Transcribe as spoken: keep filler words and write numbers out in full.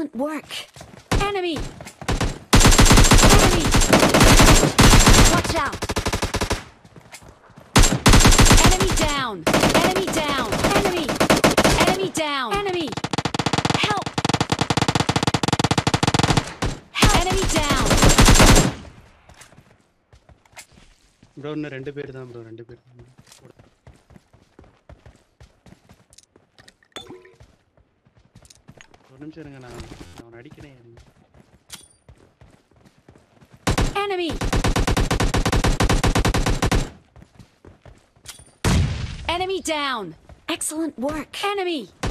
Excellent work. Enemy! Enemy! Watch out! Enemy down! Enemy down! Enemy! Enemy down! Enemy! Help! Help! Enemy down! Bro, இன்னும் ரெண்டு பேர் தான் bro, ரெண்டு பேர். ஒரு நிமிஷம் இருங்க, நான் நான் அடிக்கிறேன். Enemy! Enemy down! Excellent work. Enemy!